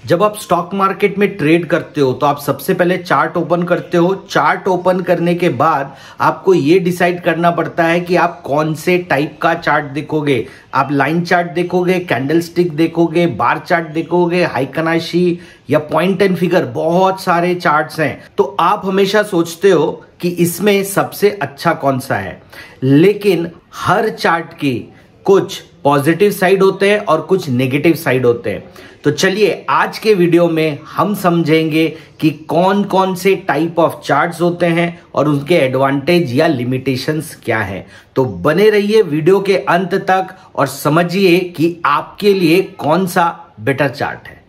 जब आप stock market में ट्रेड करते हो तो आप सबसे पहले चार्ट ओपन करते हो। चार्ट ओपन करने के बाद आपको ये डिसाइड करना पड़ता है कि आप कौन से टाइप का चार्ट देखोगे। आप लाइन चार्ट देखोगे, कैंडलस्टिक देखोगे, बार चार्ट देखोगे, हाइकनाशी या पॉइंट एंड फिगर, बहुत सारे चार्ट्स हैं। तो आप हमेशा सोचते हो कि इसमें सबसे अच्छा कौन सा है, लेकिन हर चार्ट की कुछ पॉजिटिव साइड होते हैं और कुछ नेगेटिव साइड होते हैं। तो चलिए आज के वीडियो में हम समझेंगे कि कौन कौन से टाइप ऑफ चार्ट्स होते हैं और उनके एडवांटेज या लिमिटेशंस क्या है। तो बने रहिए वीडियो के अंत तक और समझिए कि आपके लिए कौन सा बेटर चार्ट है।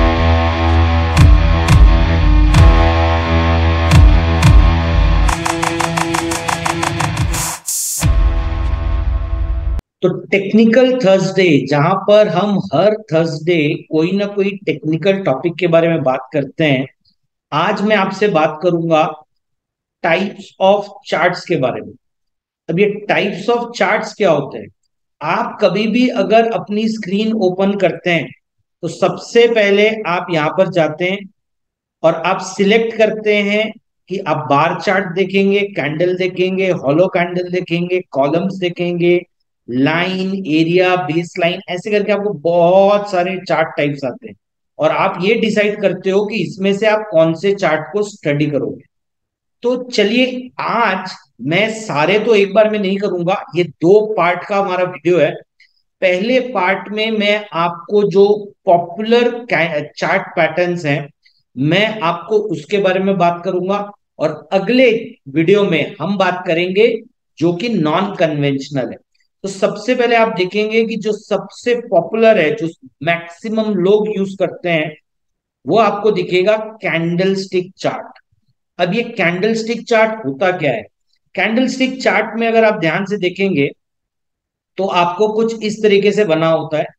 तो टेक्निकल थर्सडे, जहां पर हम हर थर्सडे कोई ना कोई टेक्निकल टॉपिक के बारे में बात करते हैं। आज मैं आपसे बात करूंगा टाइप्स ऑफ चार्ट्स के बारे में। अब ये टाइप्स ऑफ चार्ट्स क्या होते हैं? आप कभी भी अगर अपनी स्क्रीन ओपन करते हैं तो सबसे पहले आप यहां पर जाते हैं और आप सिलेक्ट करते हैं कि आप बार चार्ट देखेंगे, कैंडल देखेंगे, हॉलो कैंडल देखेंगे, कॉलम्स देखेंगे, लाइन, एरिया, बेस लाइन, ऐसे करके आपको बहुत सारे चार्ट टाइप्स आते हैं और आप ये डिसाइड करते हो कि इसमें से आप कौन से चार्ट को स्टडी करोगे। तो चलिए आज मैं सारे तो एक बार में नहीं करूंगा, ये दो पार्ट का हमारा वीडियो है। पहले पार्ट में मैं आपको जो पॉपुलर चार्ट पैटर्न्स हैं मैं आपको उसके बारे में बात करूंगा और अगले वीडियो में हम बात करेंगे जो कि नॉन कन्वेंशनल है। तो सबसे पहले आप देखेंगे कि जो सबसे पॉपुलर है, जो मैक्सिमम लोग यूज करते हैं, वो आपको दिखेगा कैंडल स्टिक चार्ट। अब ये कैंडल स्टिक चार्ट होता क्या है? कैंडल स्टिक चार्ट में अगर आप ध्यान से देखेंगे तो आपको कुछ इस तरीके से बना होता है।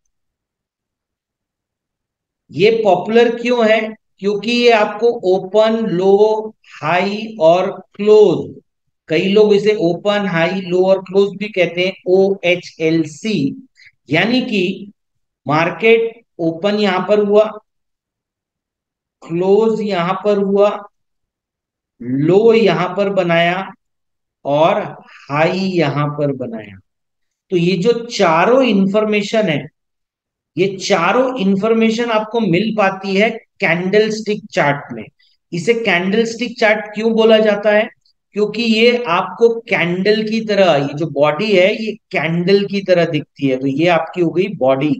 ये पॉपुलर क्यों है? क्योंकि ये आपको ओपन, लो, हाई और क्लोज, कई लोग इसे ओपन, हाई, लो और क्लोज भी कहते हैं, OHLC। यानी कि मार्केट ओपन यहां पर हुआ, क्लोज यहां पर हुआ, लो यहां पर बनाया और हाई यहां पर बनाया। तो ये जो चारों इंफॉर्मेशन है, ये चारों इंफॉर्मेशन आपको मिल पाती है कैंडल स्टिक चार्ट में। इसे कैंडल स्टिक चार्ट क्यों बोला जाता है? क्योंकि ये आपको कैंडल की तरह, ये जो बॉडी है ये कैंडल की तरह दिखती है। तो ये आपकी हो गई बॉडी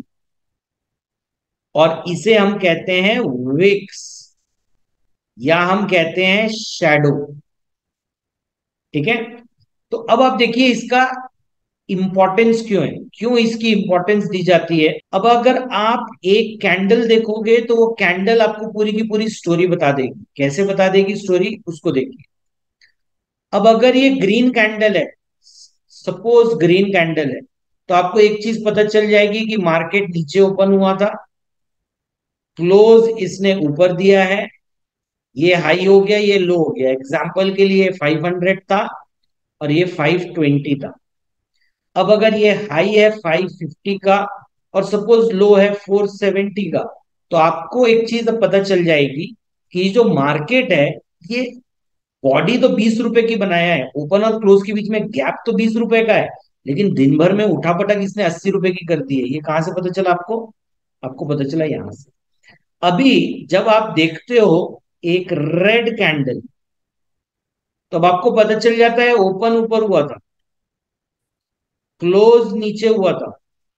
और इसे हम कहते हैं विक्स या हम कहते हैं शैडो। ठीक है, तो अब आप देखिए इसका इंपॉर्टेंस क्यों है, क्यों इसकी इंपॉर्टेंस दी जाती है। अब अगर आप एक कैंडल देखोगे तो वो कैंडल आपको पूरी की पूरी स्टोरी बता देगी। कैसे बता देगी स्टोरी, उसको देखिए। अब अगर ये ग्रीन कैंडल है, सपोज ग्रीन कैंडल है, तो आपको एक चीज पता चल जाएगी कि मार्केट नीचे ओपन हुआ था, क्लोज इसने ऊपर दिया है, ये हाई हो गया, ये लो हो गया। एग्जाम्पल के लिए 500 था और ये 520 था। अब अगर ये हाई है 550 का और सपोज लो है 470 का, तो आपको एक चीज अब पता चल जाएगी कि जो मार्केट है ये बॉडी तो 20 रुपए की बनाया है, ओपन और क्लोज के बीच में गैप तो 20 रुपए का है, लेकिन दिन भर में उठापटक इसने 80 रुपए की कर दी है। ये कहां से पता चला आपको? आपको पता चला यहां से। अभी जब आप देखते हो एक रेड कैंडल, तो अब आपको पता चल जाता है ओपन ऊपर हुआ था, क्लोज नीचे हुआ था,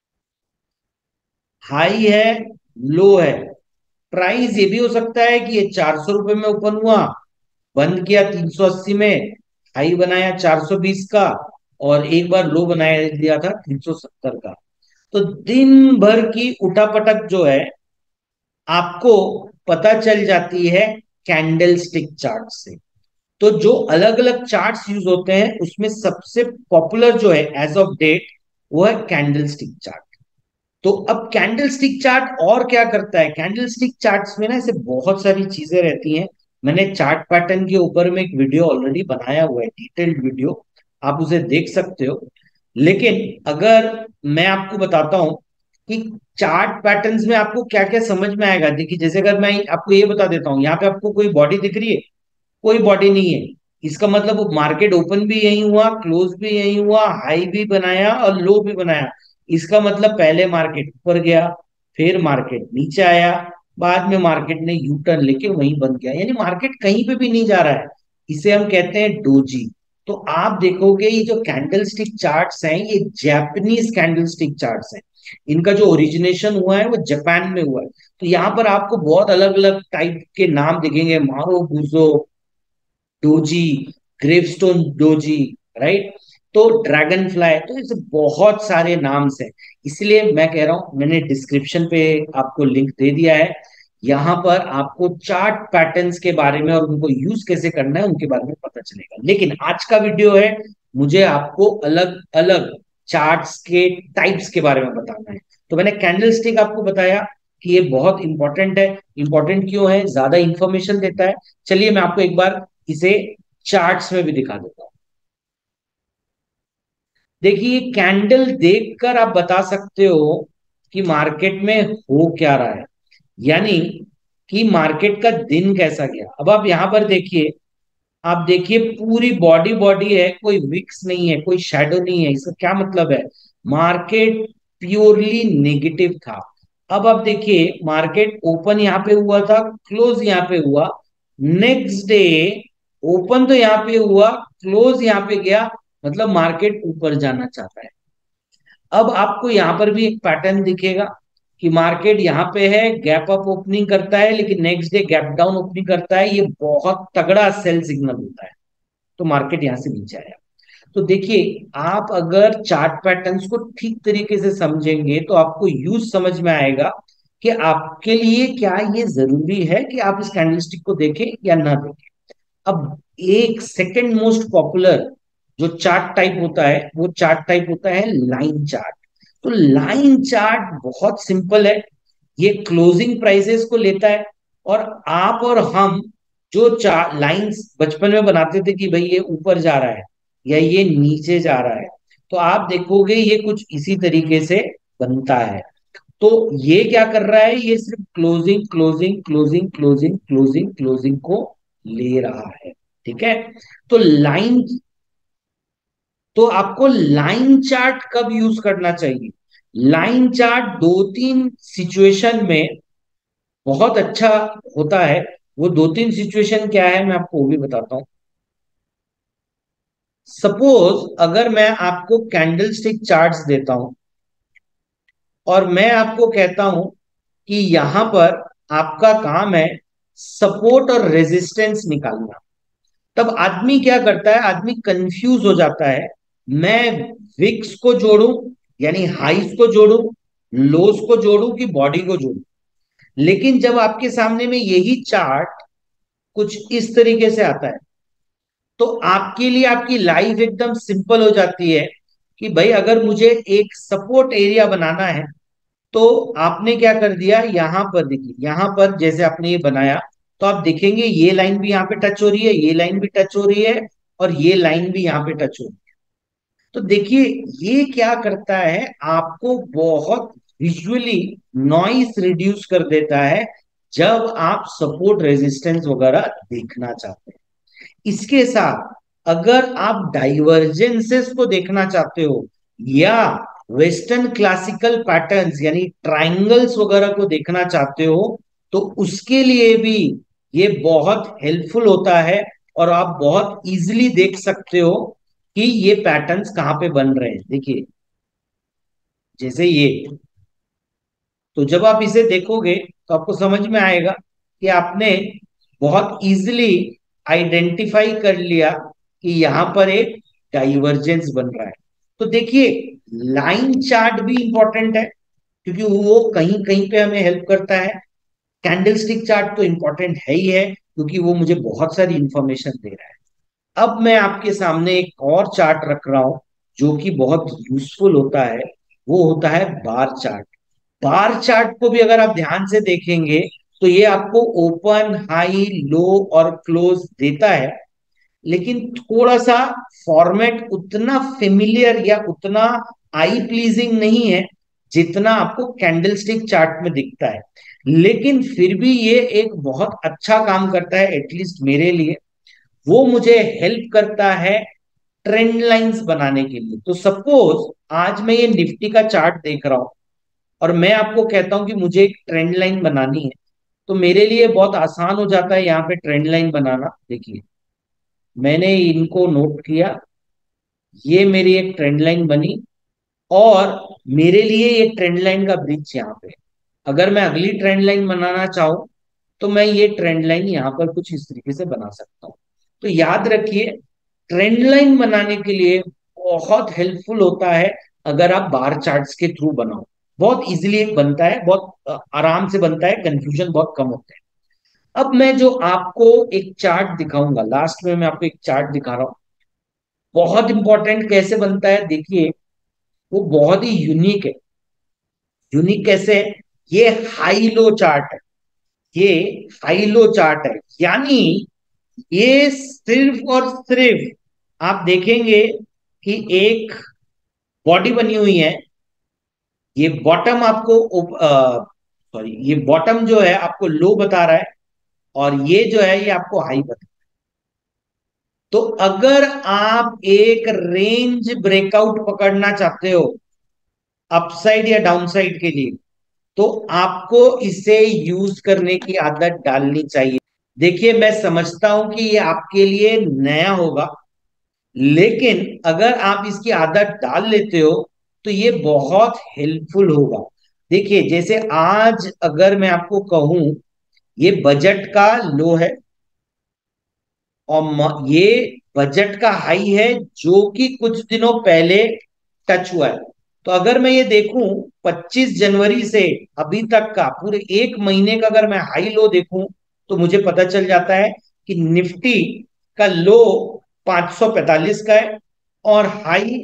हाई है, लो है। प्राइस ये भी हो सकता है कि ये 400 रुपए में ओपन हुआ, बंद किया 380 में, हाई बनाया 420 का और एक बार लो बनाया दिया था 370 का। तो दिन भर की उठापटक जो है आपको पता चल जाती है कैंडल स्टिक चार्ट से। तो जो अलग अलग चार्ट्स यूज होते हैं उसमें सबसे पॉपुलर जो है एज ऑफ डेट वो है कैंडल स्टिक चार्ट। तो अब कैंडल स्टिक चार्ट और क्या करता है? कैंडल स्टिक चार्ट्स में ना ऐसे बहुत सारी चीजें रहती हैं। मैंने चार्ट पैटर्न के ऊपर में एक वीडियो ऑलरेडी बनाया हुआ है, डिटेल्ड वीडियो, आप उसे देख सकते हो। लेकिन अगर मैं आपको बताता हूं कि चार्ट पैटर्न्स में आपको क्या क्या समझ में आएगा। देखिए, जैसे अगर मैं आपको ये बता देता हूँ, यहाँ पे आपको कोई बॉडी दिख रही है? कोई बॉडी नहीं है। इसका मतलब मार्केट ओपन भी यही हुआ, क्लोज भी यही हुआ, हाई भी बनाया और लो भी बनाया। इसका मतलब पहले मार्केट ऊपर गया, फिर मार्केट नीचे आया, बाद में मार्केट ने यू टर्न लेके वहीं बंद किया, यानी मार्केट कहीं पे भी नहीं जा रहा है। इसे हम कहते हैं डोजी। तो आप देखोगे ये जो कैंडल स्टिक चार्ट्स हैं, ये जापानीज कैंडल स्टिक चार्ट्स हैं। इनका जो ओरिजिनेशन हुआ है वो जापान में हुआ है। तो यहाँ पर आपको बहुत अलग अलग टाइप के नाम दिखेंगे, marubozu doji, gravestone doji, right. तो ड्रैगन फ्लाई, तो ऐसे बहुत सारे नाम्स हैं। इसलिए मैं कह रहा हूं, मैंने डिस्क्रिप्शन पे आपको लिंक दे दिया है। यहाँ पर आपको चार्ट पैटर्न्स के बारे में और उनको यूज कैसे करना है उनके बारे में पता चलेगा। लेकिन आज का वीडियो है, मुझे आपको अलग अलग चार्ट्स के टाइप्स के बारे में बताना है। तो मैंने कैंडल स्टिक आपको बताया कि ये बहुत इंपॉर्टेंट है। इंपॉर्टेंट क्यों है? ज्यादा इंफॉर्मेशन देता है। चलिए मैं आपको एक बार इसे चार्ट्स में भी दिखा देता हूं। देखिए, कैंडल देखकर आप बता सकते हो कि मार्केट में हो क्या रहा है, यानी कि मार्केट का दिन कैसा गया। अब आप यहां पर देखिए, आप देखिए पूरी बॉडी बॉडी है, कोई विक्स नहीं है, कोई शैडो नहीं है। इसका क्या मतलब है? मार्केट प्योरली नेगेटिव था। अब आप देखिए, मार्केट ओपन यहां पे हुआ था, क्लोज यहां पे हुआ। नेक्स्ट डे ओपन तो यहां पे हुआ, क्लोज यहां पे गया, मतलब मार्केट ऊपर जाना चाहता है। अब आपको यहां पर भी एक पैटर्न दिखेगा कि मार्केट यहाँ पे है, गैप अप ओपनिंग करता है, लेकिन next day gap down opening करता है। ये बहुत तगड़ा सेल सिग्नल होता है, तो मार्केट यहां से नीचे आया। तो देखिए, आप अगर चार्ट पैटर्न्स को ठीक तरीके से समझेंगे तो आपको यूज समझ में आएगा कि आपके लिए क्या ये जरूरी है कि आप इस कैंडलस्टिक को देखें या ना देखें। अब एक सेकंड मोस्ट पॉपुलर जो चार्ट टाइप होता है, वो चार्ट टाइप होता है लाइन चार्ट। तो लाइन चार्ट बहुत सिंपल है। ये क्लोजिंग प्राइसेस को लेता है, और आप और हम जो चार लाइंस बचपन में बनाते थे कि भाई ये ऊपर जा रहा है या ये नीचे जा रहा है, तो आप देखोगे ये कुछ इसी तरीके से बनता है। तो ये क्या कर रहा है? ये सिर्फ closing closing closing closing closing closing को ले रहा है, ठीक है। तो लाइन, तो आपको लाइन चार्ट कब यूज करना चाहिए? लाइन चार्ट दो तीन सिचुएशन में बहुत अच्छा होता है। वो दो तीन सिचुएशन क्या है, मैं आपको वो भी बताता हूं। सपोज अगर मैं आपको कैंडल स्टिक चार्ट्स देता हूं और मैं आपको कहता हूं कि यहां पर आपका काम है सपोर्ट और रेजिस्टेंस निकालना, तब आदमी क्या करता है? आदमी कंफ्यूज हो जाता है। मैं विक्स को जोड़ूं, यानी हाइस को जोड़ूं, लोस को जोड़ूं कि बॉडी को जोड़ूं। लेकिन जब आपके सामने में यही चार्ट कुछ इस तरीके से आता है, तो आपके लिए आपकी लाइफ एकदम सिंपल हो जाती है कि भाई अगर मुझे एक सपोर्ट एरिया बनाना है, तो आपने क्या कर दिया? यहां पर देखिए, यहां पर जैसे आपने ये बनाया, तो आप देखेंगे ये लाइन भी यहाँ पे टच हो रही है, ये लाइन भी टच हो रही है, और ये लाइन भी यहाँ पे टच हो रही है। तो देखिए, ये क्या करता है? आपको बहुत विजुअली नॉइस रिड्यूस कर देता है जब आप सपोर्ट रेजिस्टेंस वगैरह देखना चाहते हैं। इसके साथ अगर आप डाइवर्जेंसेस को देखना चाहते हो या वेस्टर्न क्लासिकल पैटर्न्स यानी ट्रायंगल्स वगैरह को देखना चाहते हो, तो उसके लिए भी ये बहुत हेल्पफुल होता है। और आप बहुत इजीली देख सकते हो कि ये पैटर्न्स कहाँ पे बन रहे हैं। देखिए, जैसे ये, तो जब आप इसे देखोगे तो आपको समझ में आएगा कि आपने बहुत इजीली आइडेंटिफाई कर लिया कि यहां पर एक डाइवर्जेंस बन रहा है। तो देखिए, लाइन चार्ट भी इंपॉर्टेंट है क्योंकि वो कहीं कहीं पे हमें हेल्प करता है। कैंडलस्टिक चार्ट तो इंपॉर्टेंट है ही है क्योंकि वो मुझे बहुत सारी इंफॉर्मेशन दे रहा है। अब मैं आपके सामने एक और चार्ट रख रहा हूं जो कि बहुत यूजफुल होता है, वो होता है बार चार्ट। बार चार्ट को भी अगर आप ध्यान से देखेंगे तो ये आपको ओपन, हाई, लो और क्लोज देता है, लेकिन थोड़ा सा फॉर्मेट उतना फेमिलियर या उतना आई प्लीजिंग नहीं है जितना आपको कैंडलस्टिक चार्ट में दिखता है। लेकिन फिर भी ये एक बहुत अच्छा काम करता है, एटलीस्ट मेरे लिए। वो मुझे हेल्प करता है ट्रेंड लाइंस बनाने के लिए। तो सपोज आज मैं ये निफ्टी का चार्ट देख रहा हूं और मैं आपको कहता हूं कि मुझे एक ट्रेंड लाइन बनानी है, तो मेरे लिए बहुत आसान हो जाता है यहाँ पे ट्रेंड लाइन बनाना। देखिए, मैंने इनको नोट किया, ये मेरी एक ट्रेंड लाइन बनी, और मेरे लिए ये ट्रेंड लाइन का ब्रिज यहाँ पे। अगर मैं अगली ट्रेंड लाइन बनाना चाहूं तो मैं ये ट्रेंड लाइन यहाँ पर कुछ इस तरीके से बना सकता हूं। तो याद रखिए, ट्रेंड लाइन बनाने के लिए बहुत हेल्पफुल होता है अगर आप बार चार्ट्स के थ्रू बनाओ। बहुत इजीली बनता है, बहुत आराम से बनता है, कंफ्यूजन बहुत कम होता है। अब मैं जो आपको एक चार्ट दिखाऊंगा, लास्ट में मैं आपको एक चार्ट दिखा रहा हूं, बहुत इंपॉर्टेंट कैसे बनता है देखिए। वो बहुत ही यूनिक है। यूनिक कैसे है? ये हाई लो चार्ट है। ये हाई लो चार्ट है, यानी ये सिर्फ और सिर्फ आप देखेंगे कि एक बॉडी बनी हुई है। ये बॉटम आपको सॉरी, ये बॉटम जो है आपको लो बता रहा है, और ये जो है ये आपको हाई बता रहा है। तो अगर आप एक रेंज ब्रेकआउट पकड़ना चाहते हो अपसाइड या डाउनसाइड के लिए, तो आपको इसे यूज करने की आदत डालनी चाहिए। देखिए, मैं समझता हूं कि ये आपके लिए नया होगा, लेकिन अगर आप इसकी आदत डाल लेते हो तो ये बहुत हेल्पफुल होगा। देखिए, जैसे आज अगर मैं आपको कहूं, ये बजट का लो है और ये बजट का हाई है, जो कि कुछ दिनों पहले टच हुआ है। तो अगर मैं ये देखूं 25 जनवरी से अभी तक का पूरे एक महीने का अगर मैं हाई लो देखूं, तो मुझे पता चल जाता है कि निफ्टी का लो 545 का है और हाई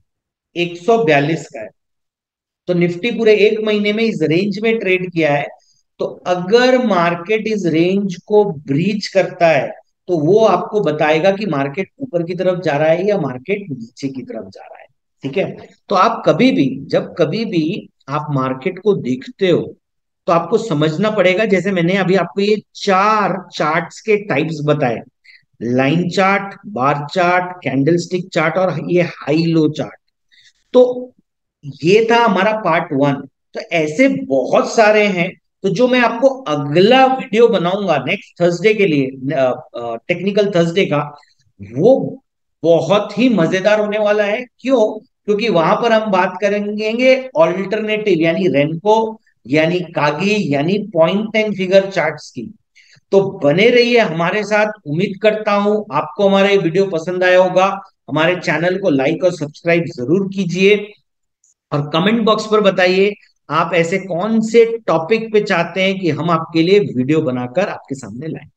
142 का है। तो निफ्टी पूरे एक महीने में इस रेंज में ट्रेड किया है। तो अगर मार्केट इस रेंज को ब्रीच करता है तो वो आपको बताएगा कि मार्केट ऊपर की तरफ जा रहा है या मार्केट नीचे की तरफ जा रहा है। ठीक है। तो आप कभी भी, जब कभी भी आप मार्केट को देखते हो, तो आपको समझना पड़ेगा, जैसे मैंने अभी आपको ये चार चार्ट्स के टाइप्स बताए, line chart, bar chart, candlestick chart और ये हाई लो चार्ट। तो ये था हमारा पार्ट वन। तो ऐसे बहुत सारे हैं। तो जो मैं आपको अगला वीडियो बनाऊंगा नेक्स्ट थर्सडे के लिए, टेक्निकल थर्सडे का, वो बहुत ही मजेदार होने वाला है। क्यों? क्योंकि वहां पर हम बात करेंगे ऑल्टरनेटिव, यानी रेनको, यानी कागी, यानी पॉइंट एंड फिगर चार्ट्स की। तो बने रहिए हमारे साथ। उम्मीद करता हूं आपको हमारा ये वीडियो पसंद आया होगा। हमारे चैनल को लाइक और सब्सक्राइब जरूर कीजिए, और कमेंट बॉक्स पर बताइए आप ऐसे कौन से टॉपिक पे चाहते हैं कि हम आपके लिए वीडियो बनाकर आपके सामने लाएं।